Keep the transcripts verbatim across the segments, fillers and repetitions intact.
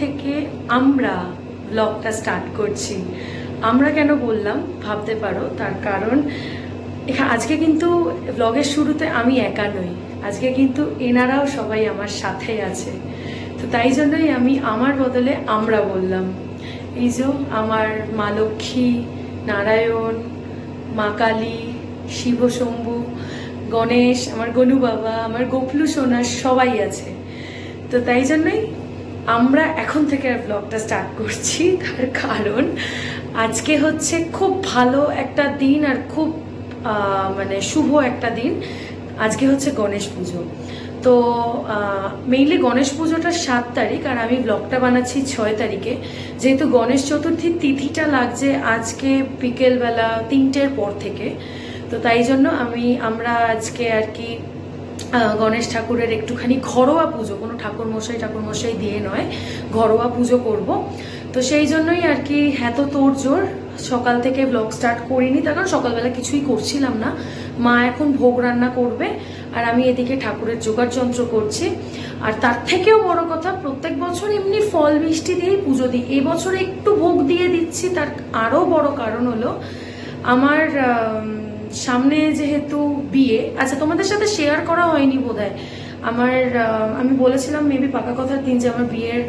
থেকে আমরা ব্লগটা স্টার্ট করছি। আমরা কেন বললাম ভাবতে পারো, তার কারণ আজকে কিন্তু ব্লগের শুরুতে আমি একা নই, আজকে কিন্তু এনারাও সবাই আমার সাথে আছে। তো তাই জন্যই আমি আমার বদলে আমরা বললাম। এই যে আমার মা লক্ষ্মী, নারায়ণ, মা কালী, শিবশম্ভু, গণেশ, আমার গনু বাবা, আমার গোপলু সোনা সবাই আছে। তো তাই জন্যই আমরা এখন থেকে আর ব্লগটা স্টার্ট করছি। তার কারণ আজকে হচ্ছে খুব ভালো একটা দিন আর খুব মানে শুভ একটা দিন। আজকে হচ্ছে গণেশ পুজো। তো মেইনলি গণেশ পুজোটা সাত তারিখ আর আমি ব্লগটা বানাচ্ছি ছয় তারিখে, যেহেতু গণেশ চতুর্থীর তিথিটা লাগছে আজকে বিকেলবেলা তিনটের পর থেকে। তো তাই জন্য আমি আমরা আজকে আর কি গণেশ ঠাকুরের একটুখানি ঘরোয়া পুজো, কোনো ঠাকুর মশাই ঠাকুর মশাই দিয়ে নয়, ঘরোয়া পুজো করব। তো সেই জন্যই আর কি এত তোড়জোড়। সকাল থেকে ব্লগ স্টার্ট করিনি, তার কারণ সকালবেলা কিছুই করছিলাম না। মা এখন ভোগ রান্না করবে আর আমি এদিকে ঠাকুরের জোগাড় যন্ত্র করছি। আর তার থেকেও বড় কথা, প্রত্যেক বছর এমনি ফল মিষ্টি দিয়েই পুজো দিই, এই বছর একটু ভোগ দিয়ে দিচ্ছি। তার আরো বড় কারণ হলো আমার সামনে যেহেতু বিয়ে, আচ্ছা তোমাদের সাথে শেয়ার করা হয়নি বোধহয়, আমার আমি বলেছিলাম মেবি পাকা কথার দিন যে আমার বিয়ের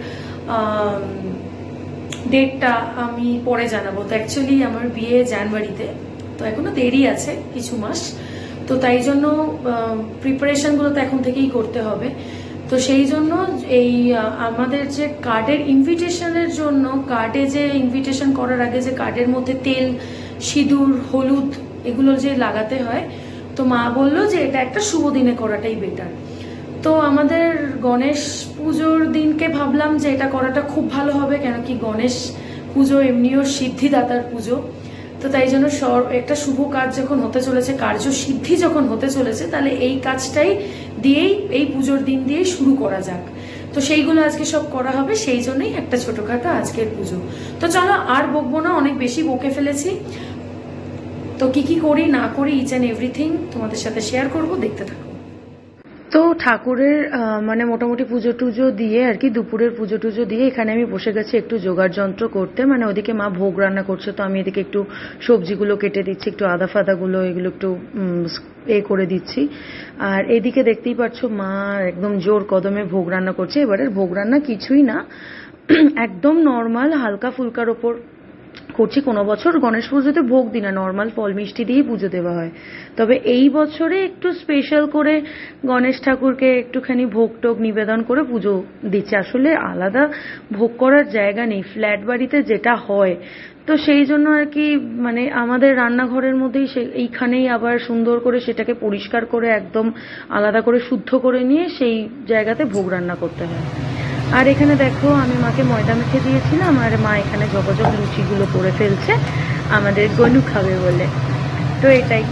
ডেটটা আমি পরে জানাবো। তো অ্যাকচুয়ালি আমার বিয়ে জানুয়ারিতে, তো এখনো দেরি আছে কিছু মাস। তো তাই জন্য প্রিপারেশনগুলো তো এখন থেকেই করতে হবে। তো সেই জন্য এই আমাদের যে কার্ডের ইনভিটেশনের জন্য, কার্ডে যে ইনভিটেশন করার আগে যে কার্ডের মধ্যে তেল, সিঁদুর, হলুদ এগুলো যে লাগাতে হয়, তো মা বললো যে এটা একটা শুভ দিনে করাটাই বেটার। তো আমাদের গণেশ পুজোর দিনকে ভাবলাম যে এটা করাটা খুব ভালো হবে, কেন কি গণেশ পুজো এমনিও সিদ্ধিদাতার পুজো। তো তাই জন্য একটা শুভ কাজ যখন হতে চলেছে, কার্য সিদ্ধি যখন হতে চলেছে, তাহলে এই কাজটাই দিয়েই, এই পুজোর দিন দিয়েই শুরু করা যাক। তো সেইগুলো আজকে সব করা হবে, সেই জন্যই একটা ছোটখাটো আজকের পুজো। তো চলো আর বকবো না, অনেক বেশি বকে ফেলেছি। তো কি কি করি না করি ইচ অ্যান্ড এভরিথিং তোমাদের সাথে শেয়ার করব, দেখতে থাকো। তো ঠাকুরের মানে মোটামুটি পুজো টুজো দিয়ে আর কি, দুপুরের পুজো টুজো দিয়ে এখানে আমি বসে গেছি একটু জোগাড় যন্ত্র করতে। মানে ওদিকে মা ভোগ রান্না করছে, তো আমি এদিকে একটু সবজিগুলো কেটে দিচ্ছি, একটু আদা ফাদাগুলো এগুলো একটু এ করে দিচ্ছি। আর এদিকে দেখতেই পাচ্ছ মা একদম জোর কদমে ভোগ রান্না করছে। এবারের ভোগ রান্না কিছুই না, একদম নর্মাল হালকা ফুলকার ওপর করছি। কোনো বছর গণেশ পুজোতে ভোগ দিই না, নর্মাল ফল মিষ্টি দিয়েই পুজো দেওয়া হয়। তবে এই বছরে একটু স্পেশাল করে গণেশ ঠাকুরকে একটুখানি ভোগ টোগ নিবেদন করে পুজো দিচ্ছে। আসলে আলাদা ভোগ করার জায়গা নেই ফ্ল্যাট বাড়িতে যেটা হয়, তো সেই জন্য আর কি মানে আমাদের রান্নাঘরের মধ্যেই সে এইখানেই আবার সুন্দর করে সেটাকে পরিষ্কার করে একদম আলাদা করে শুদ্ধ করে নিয়ে সেই জায়গাতে ভোগ রান্না করতে হয়। আর এখানে দেখো আমি মাকে ময়দা মেখে দিয়েছিলাম, আর মা এখানে ঝকঝক লুচিগুলো করে ফেলছে আমাদের গনু খাবে বলে। তো এটাই।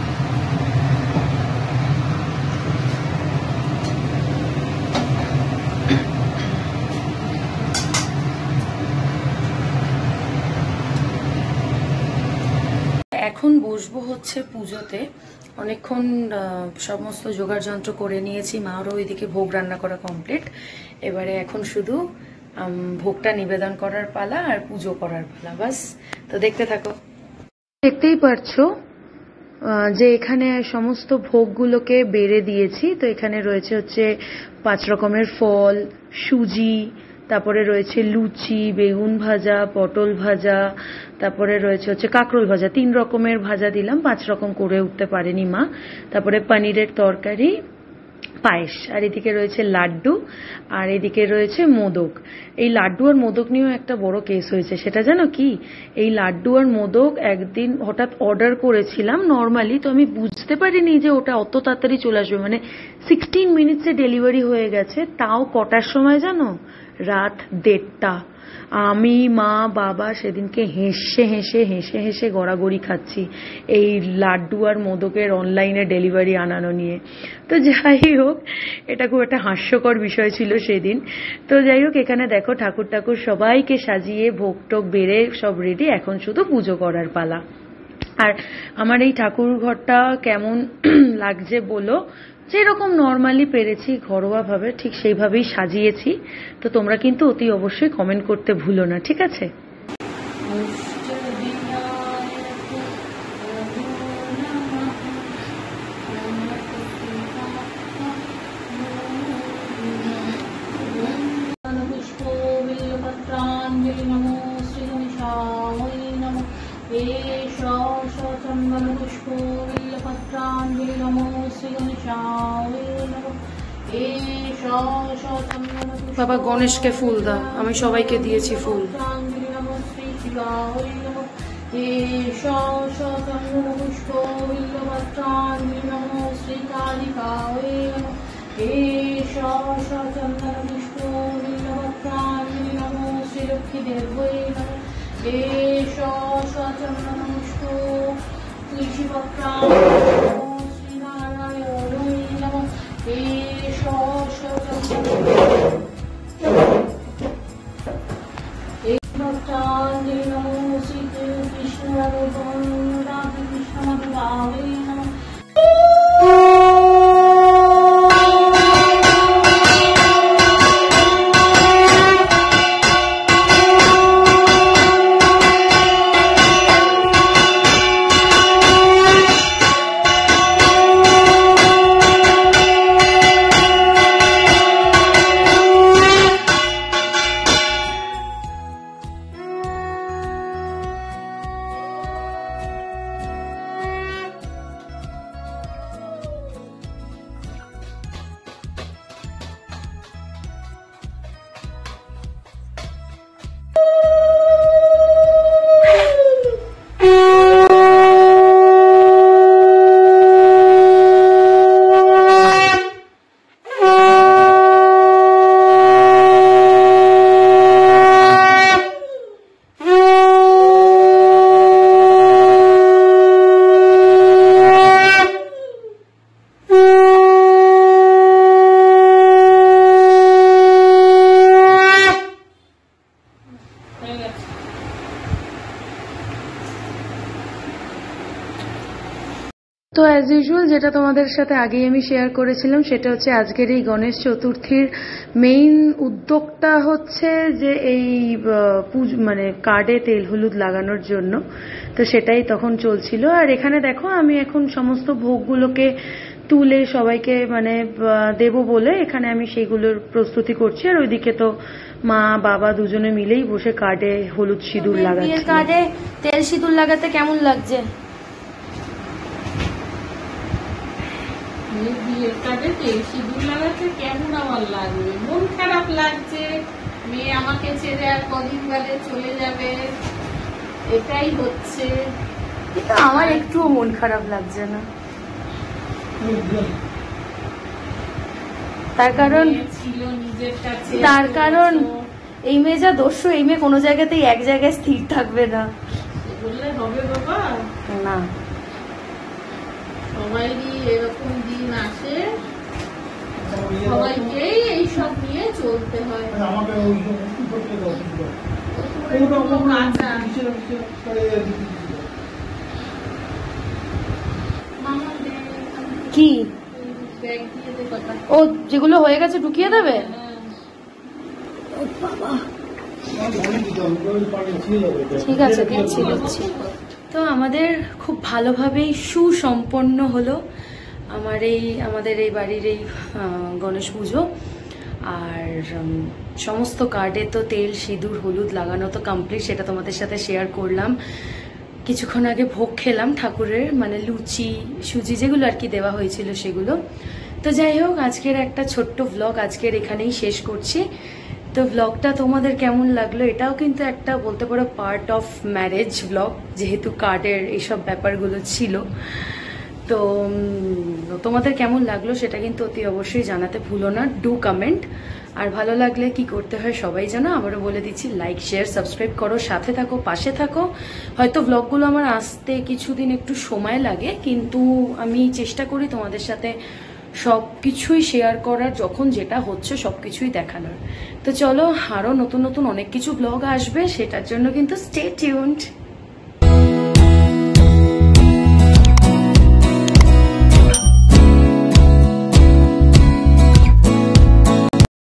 এখন বসবো হচ্ছে পুজোতে। অনেকক্ষণ সমস্ত জোগাড় যন্ত্র করে নিয়েছি, মারও ওইদিকে ভোগ রান্না করা কমপ্লিট। এবারে এখন শুধু ভোগটা নিবেদন করার পালা আর পুজো করার পালা, বাস। তো দেখতে থাকো। দেখতেই পারছো যে এখানে সমস্ত ভোগগুলোকে বেড়ে দিয়েছি। তো এখানে রয়েছে হচ্ছে পাঁচ রকমের ফল, সুজি, তারপরে রয়েছে লুচি, বেগুন ভাজা, পটল ভাজা, তারপরে রয়েছে হচ্ছে কাঁকরোল ভাজা। তিন রকমের ভাজা দিলাম, পাঁচ রকম করে উঠতে পারেনি মা। তারপরে পনিরের তরকারি, পায়েস, আর এদিকে রয়েছে লাড্ডু, আর এদিকে রয়েছে মোদক। এই লাড্ডু আর মোদক নিয়েও একটা বড় কেস হয়েছে, সেটা জানো কি? এই লাড্ডু আর মোদক একদিন হঠাৎ অর্ডার করেছিলাম নর্মালি, তো আমি বুঝতে পারিনি যে ওটা অত তাড়াতাড়ি চলে আসবে। মানে সিক্সটিন মিনিটসে ডেলিভারি হয়ে গেছে, তাও কটার সময় জানো? রাত দেড়টা। আমি, মা, বাবা সেদিনকে হেসে হেসে হেসে হেসে গড়াগড়ি খাচ্ছি এই লাড্ডু আর মোদকের অনলাইনে ডেলিভারি আনানো নিয়ে। তো যাই হোক, এটা খুব একটা হাস্যকর বিষয় ছিল সেদিন। তো যাই হোক, এখানে দেখো ঠাকুর ঠাকুর সবাইকে সাজিয়ে ভোগ টোগ বেড়ে সব রেডি, এখন শুধু পুজো করার পালা। আর আমার এই ঠাকুর ঘরটা কেমন লাগছে বলো, যেরকম নর্মালি পেরেছি ঘরোয়াভাবে ঠিক সেইভাবেই সাজিয়েছি। তো তোমরা কিন্তু অতি অবশ্যই কমেন্ট করতে ভুলো না, ঠিক আছে? বাবা গণেশকে ফুল দাও, আমি সবাইকে দিয়েছি ফুল। তো অ্যাজ ইউজুয়াল যেটা তোমাদের সাথে আগেই আমি শেয়ার করেছিলাম সেটা হচ্ছে আজকের এই গণেশ চতুর্থীর মেইন উদ্যোগটা হচ্ছে যে এই পুজো মানে কার্ডে তেল হলুদ লাগানোর জন্য। তো সেটাই তখন চলছিল। আর এখানে দেখো আমি এখন সমস্ত ভোগগুলোকে তুলে সবাইকে মানে দেব বলে এখানে আমি সেইগুলোর প্রস্তুতি করছি। আর ওইদিকে তো মা বাবা দুজনে মিলেই বসে কার্ডে হলুদ সিঁদুর লাগাচ্ছে। কার্ডে তেল সিঁদুর লাগাতে কেমন লাগছে? বিয়ের কার্ডে তেল সিঁদুর লাগাতে কেমন আমার লাগবে? মন খারাপ লাগছে, মেয়ে আমাকে ছেড়ে আর কদিন বাদে চলে যাবে, এটাই হচ্ছে। কিন্তু আমার একটুও মন খারাপ লাগছে না, তার কারণ ছিল নিজের কাছে। তার কারণ এই মেয়ে যা দস্যু, এই মেয়ে কোনো জায়গাতেই এক জায়গায় স্থির থাকবে না। বললে হবে বাবা? না, সবাইরই এরকম দিন আসে, সবাইকেই এইসব নিয়ে চলতে হয়। কি ও যেগুলো হয়ে গেছে ঢুকিয়ে দেবে? ঠিক আছে, দিচ্ছি দিচ্ছি। তো আমাদের খুব ভালোভাবেই সুসম্পন্ন হলো আমার এই আমাদের এই বাড়ির এই গণেশ পুজো। আর সমস্ত কার্ডে তো তেল সিঁদুর হলুদ লাগানো তো কমপ্লিট, সেটা তোমাদের সাথে শেয়ার করলাম। কিছুক্ষণ আগে ভোগ খেলাম ঠাকুরের, মানে লুচি সুজি যেগুলো আর কি দেওয়া হয়েছিল সেগুলো। তো যাই হোক, আজকের একটা ছোট্ট ভ্লগ আজকের এখানেই শেষ করছি। তো ভ্লগটা তোমাদের কেমন লাগলো? এটাও কিন্তু একটা বলতে পারো পার্ট অফ ম্যারেজ ভ্লগ, যেহেতু কার্ডের এইসব ব্যাপারগুলো ছিল। তো তোমাদের কেমন লাগলো সেটা কিন্তু অতি অবশ্যই জানাতে ভুলো না, ডু কমেন্ট। আর ভালো লাগলে কি করতে হয় সবাই জানো, আবারও বলে দিচ্ছি, লাইক শেয়ার সাবস্ক্রাইব করো, সাথে থাকো, পাশে থাকো। হয়তো ব্লগগুলো আমার আসতে কিছুদিন একটু সময় লাগে, কিন্তু আমি চেষ্টা করি তোমাদের সাথে সব কিছুই শেয়ার করার, যখন যেটা হচ্ছে সব কিছুই দেখানোর। তো চলো, আরও নতুন নতুন অনেক কিছু ব্লগ আসবে, সেটার জন্য কিন্তু স্টে টিউনড।